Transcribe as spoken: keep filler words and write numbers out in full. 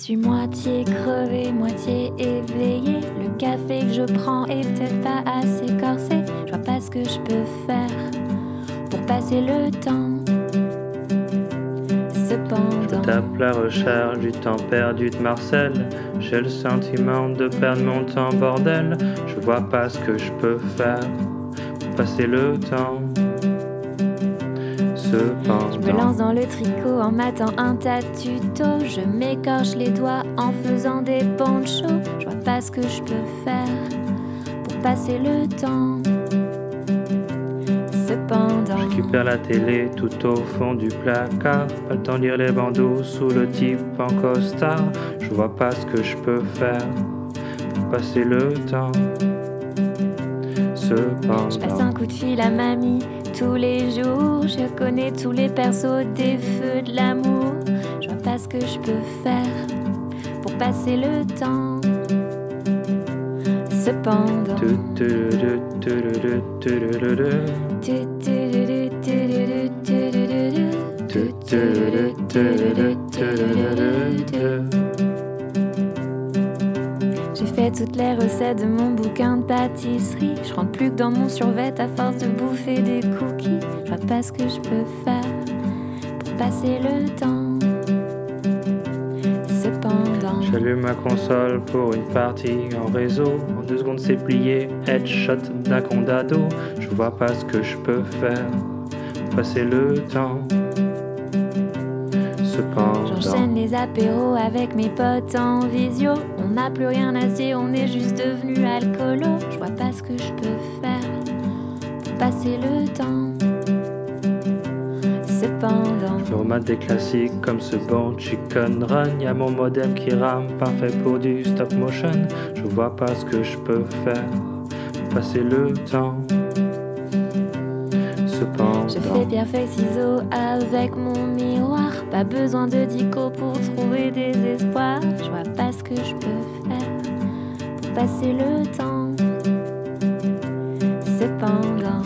suis moitié crevée, moitié éveillée. Le café que je prends est peut-être pas assez corsé. Je vois pas ce que je peux faire pour passer le temps. Cependant, je tape la recherche du temps perdu de Marcel. J'ai le sentiment de perdre mon temps, bordel. Je vois pas ce que je peux faire pour passer le temps. Cependant, je me lance dans le tricot en matant un tas de tutos. Je m'écorche les doigts en faisant des ponchos. Je vois pas ce que je peux faire pour passer le temps. Cependant, je récupère la télé tout au fond du placard. Pas le temps de lire les bandeaux sous le type en costard. Je vois pas ce que je peux faire pour passer le temps. Cependant, je passe un coup de fil à mamie tous les jours. Je connais tous les persos des feux de l'amour. Je vois pas ce que je peux faire pour passer le temps. Cependant, j'ai fait toutes les recettes de mon bouquin de pâtisserie. Je rentre plus que dans mon survêt à force de bouffer des cookies. Je vois pas ce que je peux faire pour passer le temps. Cependant, j'allume ma console pour une partie en réseau. En deux secondes c'est plié, headshot d'un condado. Je vois pas ce que je peux faire pour passer le temps. Cependant, j'enchaîne les apéros avec mes potes en visio. On n'a plus rien à se dire, on est juste devenus alcoolos. Je vois pas ce que je peux faire pour passer le temps. Cependant, je remate des classiques comme ce bon Chicken Run. Y'a mon modem qui rame, parfait pour du stop motion. Je vois pas ce que je peux faire pour passer le temps. Cependant, je fais pierre feuille ciseaux avec mon miroir. Pas besoin de dico pour trouver des espoirs. Je vois pas ce que je peux faire pour passer le temps. Cependant,